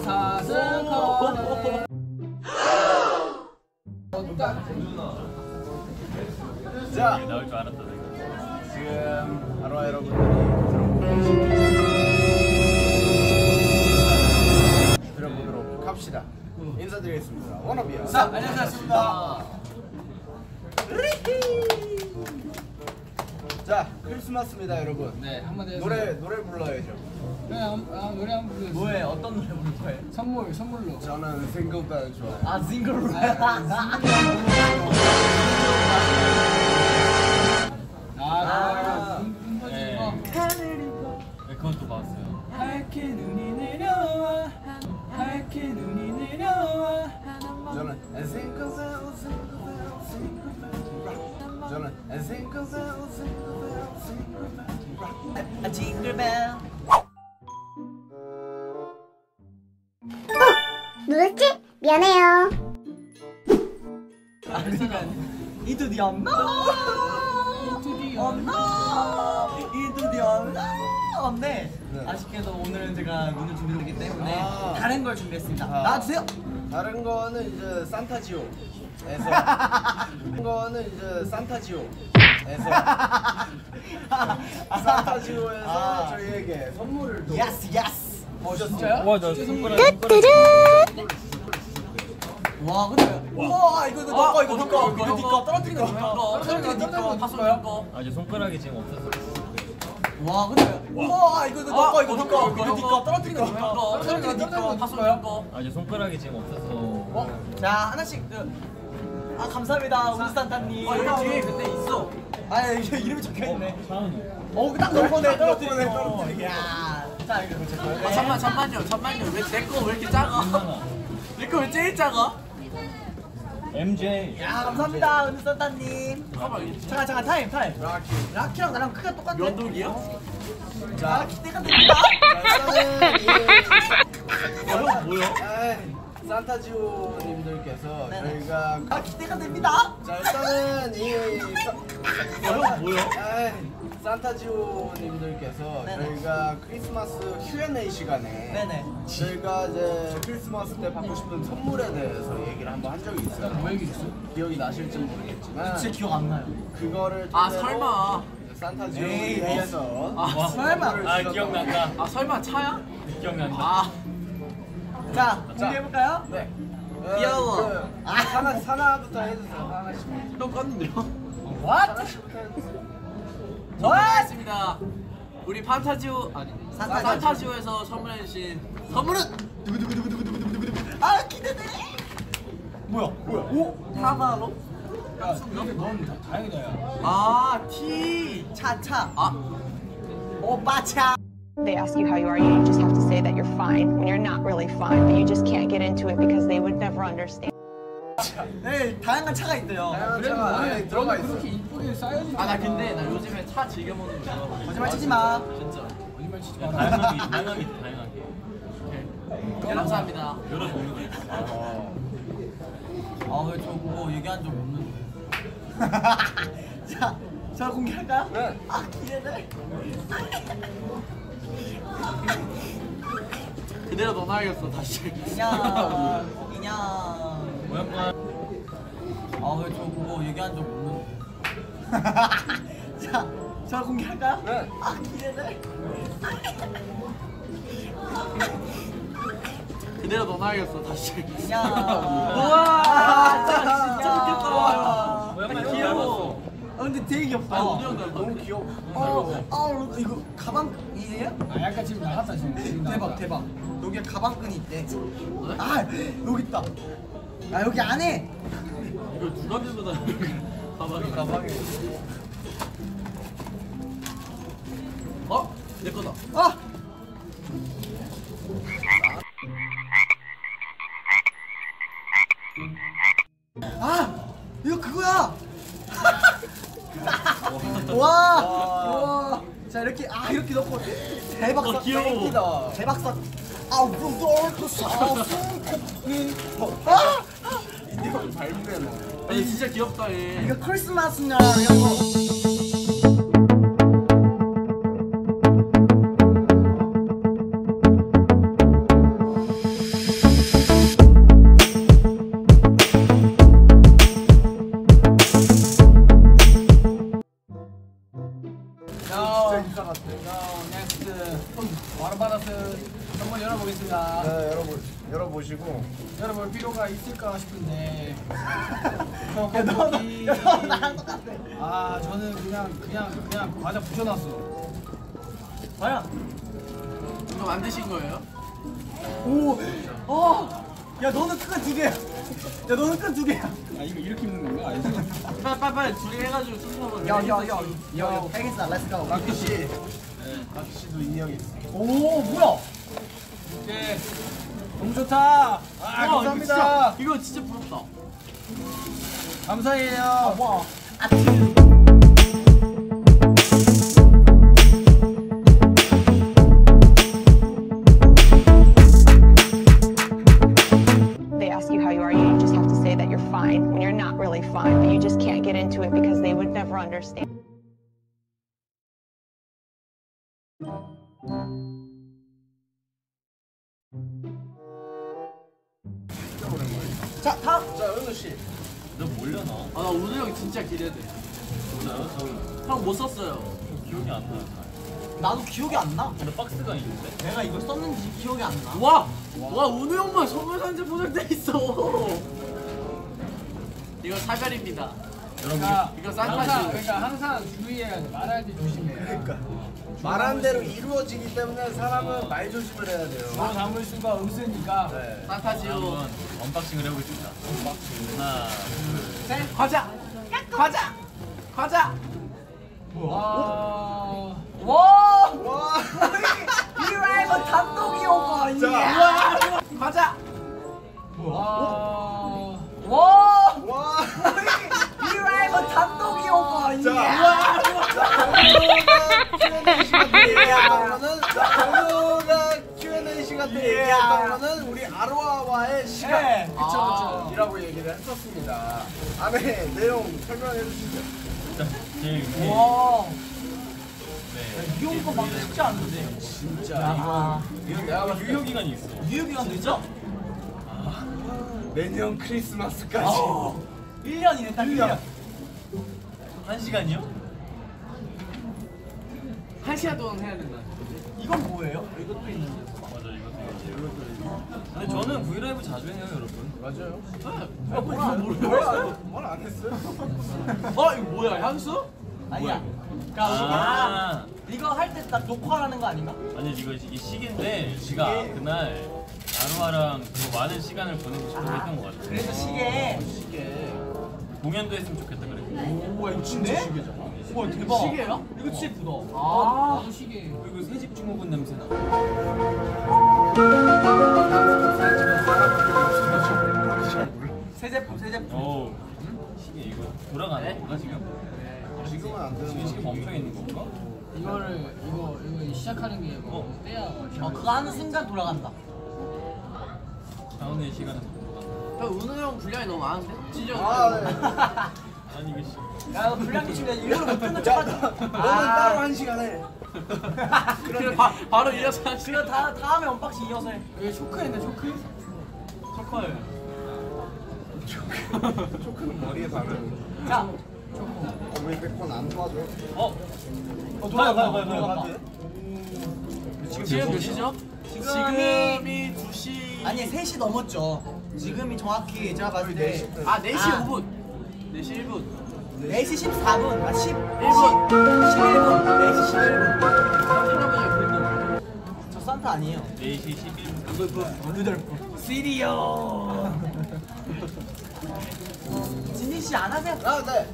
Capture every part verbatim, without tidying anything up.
사스콘. 자, 나올 줄 알았다. 지금 바로 여러분들이 들어보도록 합시다. 인사드리겠습니다. 워너비요. 자, 안녕하십니까. 자, 크리스마스입니다, 여러분. 네, 한마디 해주세요. 노래 노래 불러야죠. 네, 한, 아, 노래 한번 불러주세요. 뭐해? 어떤 노래 부를 거예요? 선물, 선물로. 저는 싱글벨 좋아해요. 아 싱글로. 아, 눈 터지는 거. 네, 그것도 봤어요. 하얗게 눈이 내려와, 하얗게 눈이 내려와. 저는 싱글벨 싱글벨 싱글벨 저는 싱글벨 싱글벨 싱글벨 아 징글벨. 누구지? 미안해요. Into the unknown. Into the unknown. Into the unknown. 없네. 네. 아쉽게도 오늘은 제가 눈을 준비했기 때문에 아. 다른 걸 준비했습니다. 아. 나와주세요. 다른 거는 이제 산타지오에서 다른 거는 이제 산타지오에서 산타지오에서 아. 저희에게 선물을 또 예스 예스. 어, 진짜요? 와, 나 진짜 손가락 선물이야? 와 근데 와 이거 이거 너거 이거 너거 이거 너거 떨어뜨린 거 거, 떨어뜨린 거 떨어뜨린 거 봤어요? 거. 아, 이제 손가락이 지금 없어서. 와 근데 와 이거 이거 너거 이거 너거 이거 너거 떨어뜨린 거 떨어뜨린 거, 떨어뜨린 거 봤어요? 아, 이제 손가락이 지금 없어서. 자 하나씩 그. 아 감사합니다 우리 산타님. 어, 여기 뒤에 근데 있어. 아 이거 이름이 적혀 있네. 차은우. 어딱 너거네 떨어뜨린 너거네, 거. 떨어뜨린 거. 야. 자 이거 제 거예요. 아, 잠만, 잠만요, 잠만요. 왜 내 거 왜 이렇게 작아? 내 거 왜 제일 작아? 엠제이. 야 감사합니다 우리 산타님. 잠깐만, 잠깐 잠깐 타임 타임. 라키. 라키랑 나랑 크기가 똑같네. 면도기요? 자 기대가 됩니다. 형 뭐야? 에이, 산타지오님들께서 네네. 저희가 아 기대가 됩니다. 자 일단은 이 형 뭐야? 에이, 산타지오님들께서 네네. 저희가 크리스마스 큐 앤 에이 시간에 네네. 저희가 이제 크리스마스 때 받고 싶은 선물에 대해서 얘기를 한번 한 적이 있어요. 뭐 얘기했어? 기억이 나실지 모르겠지만 진짜 기억 안 나요. 그거를 아, 토대로 설마. 이제 산타지오님께서 아, 설마. 아, 기억난다. 아, 설마 차야? 기억난다. 아, 자 공개해볼까요? 네. 귀여워. 그, 아, 하나 하나부터 해주세요. 하나씩. 형 껐는데요? What? 하나씩부터 해주세요. 고맙습니다. 우리 판타지오 아니 산타지오. 산타지오에서 선물해주신 선물은 아 기대돼. 뭐야? 뭐야? 오? 타마로? 야, 이렇게 넌 다- 다행이다 야. 아 티. 차차. 아, 오빠 차. They ask you how you are, you just have to say that you're fine when you're not really fine, but you just can't get into it because they would never understand. 네 다양한 차가 있대요. 다양한 그래도 차가 안에 너는 들어가 너는 있어. 그렇게 이쁘게 쌓여진. 아 나 근데 나 요즘에 차 즐겨 먹는 거. 거짓말 치지 마. 진짜. 거짓말 치지 마. 다양하게, 다양하게, 다양하게. 네, 감사합니다. 여러 종류가 있어. 아왜 저 그거 얘기한 적 없는데. 자, 저 공개할까요? 네. 아 기대돼. 그대로 넣어놔야겠어 다시. 인형. 인형. 모양만. 아왜 저 그거 얘기한 적 없는데. 자, 저 공개할까요? 네. 아 기대돼. 그대로 넣어놔야겠어 다시. 인형. 우와, 진짜 진짜 귀엽다. 모양만 귀여워. 아 근데 되게 귀엽다. 아, 우리 형 닮았네. 너무 귀여워. 어, 어, 이거 가방이에요? 아 약간 지금 나갔다 지금. 지금 대박 나갔다. 대박. 여기에 가방끈이 있대. 아 여기 있다. 아 여기 안에. 이걸 누가 들고 다니는 가방이 가방에. 어? 내 거다. 아. 아 이거 그거야. 와. 와. 자 이렇게 아 이렇게 넣고 대박 사. 귀여워. 대박 사. 아우 루돌프 사스. 아. 이거 밟으네 너. 아니 진짜 귀엽다 얘. 이거 크리스마스 날 이런 거. 열어보겠습니다. 네, 여러분 열어보시고 열어볼 필요가 있을까 싶은데. 야, 너, 너 나랑 똑같아. 아 저는 그냥 그냥 그냥 과자 붙여놨어. 과연? 이거 만드신 거예요? 오. 어. 야 너는 큰 두 개야. 야 너는 큰 두 개야. 아 이거 이렇게 입는 건가? 알지? 빨리 빨리 빨리 둘이 해가지고 순서로. 야야야. 야 알겠어. 렛츠 고. 마키 씨, 마키 씨도 인형이 있어. 오 뭐야? 네. 너무 좋다. 아 와, 이거 감사합니다. 진짜, 이거 진짜 부럽다. 감사해요. 와. They ask you how you are, you just have to say that you're fine when you're not really fine, but you just can't get into it because they would never understand. 자 다음. 자, 은우 씨. 너 몰려나? 아, 나 오늘 형이 진짜 기대돼. 진짜요? 저 형 못 썼어요. 기억이 안 나요. 나도 기억이 안 나. 근데 박스가 있는데? 내가 이걸 썼는지 기억이 안 나. 와! 와, 운우 형만 선물 상자 포장돼 있어. 이거 사별입니다. 여러분 이거 항상 산타지. 그러니까 항상 주의해야 돼. 말할 때 조심해. 그러니까 말한 대로 이루어지기 때문에 사람은 말 조심을 해야 돼요. 서로 담을 수가 없으니까. 네. 산타지요. 한번 언박싱을 해보겠습니다. 언박싱. 하나, 셋. 과자! 과자! 과자! 와. 와. 와. 이 라이브 단독이 오고 이게. 자, 과자! 와. 와. 와. 이 라이브 단독이 오고 이게. 자, 정우가 큐 앤 에이 시간 때 얘기했던 거는 우리 아로아와의 시간. 네. 그쵸, 그쵸. 이라고 얘기를 했었습니다. 안에 내용 설명해 주시죠. 일단 제일 위에. 와. 네. 이런 거막 쉽지 않은데. 진짜 아. 이거 내가 봤을 때 유효 기간이 있어. 유효기간 되죠? 내년 크리스마스까지. 일 년이네 딱 일 년. 한 시간이요? 한 시간 동안 해야 된다. 이건 뭐예요? 이것도 있는데. 맞아 이것도. 근데 저는 브이라이브 자주 해요 여러분. 맞아요. 아, 뭐야, 뭐야? 말안 했어요? 어, 이거 뭐야, 향수? 아니야. 그러니까 아. 이거 이거 할 때 딱 녹화하는 거 아닌가? 아니 이거 이게 시계인데 지가 그날 아로아랑 그 많은 시간을 보내고 싶어 했던 것 같아. 그래서 시계. 시계. 공연도 했으면 좋겠다 그래. 오, 이거 진짜 시계잖아. 와 대박. 시계야? 이거 진짜 예쁘다. 아. 나도 시계. 그리고 새집 증후군 냄새 나. 새 제품, 새 제품. 오. 시계 이거 돌아가네 건가 지금? 지금은 안 지금 되는 시계 거. 멈춰 있는 건가? 이거를 이거 이거 시작하는 게 뭐 어. 떼야 어, 그거 하는 순간 돌아간다. 다운의 시간은 돌아가. 형, 은우 형 분량이 너무 많은데? 찢어. 아, 네. 아니 이거 시. 야, 너 불량 미친데 일부러 못 듣는 야, 척하지. 너는 따로 한 시간에. 그래, 바, 바로 이어서 한 그거 시간. 다 다음에 언박싱 이어서 해. 이게 초크했네 초크. 초콜. 초크는 머리에 바르는. 자, 어, 왜 백번 안 도와줘? 어. 어, 돌아가, 봐요, 봐요, 봐요, 돌아가. 봐요. 지금 몇 시죠? 지금이- 지금이 두 시. 아니 세 시 넘었죠. 지금이 정확히 제가 봤을 네 때 시. 아, 네 시 아. 오 분. 네 시 일 분. 네 시 십사 분, 아 십, 일 분. 십일 분, 네 시 십일 분. 삼십일 분. 저 산타 아니에요. 네 시 십일 분. 루돌프. 시리오. 진진 씨 안 하세요? 아, 네.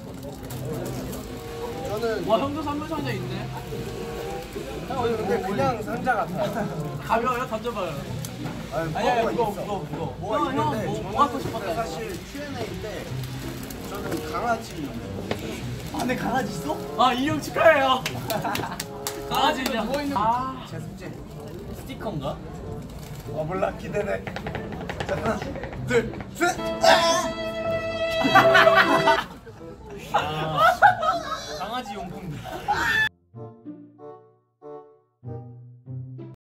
저는 와, 형도 선물 상자 있네. 저는 근데 그냥 상자 같아요. 가벼워요? 던져봐요. 아니, 아니, 아니, 뭐가 무거워, 있어. 무거워, 무거워. 뭐가 형, 형, 있는데 뭐, 저는 뭐 갖고 싶었대? 사실 큐 앤 에이 때 저는 강아지 안에 강아지 있어? 아, 이 형 축하해요. 강아지 있냐? 뭐 있는 아, 제 숙제. 스티커인가? 어, 몰라, 기대돼. 자, 하나, 둘, 셋. 아. 강아지 용품들.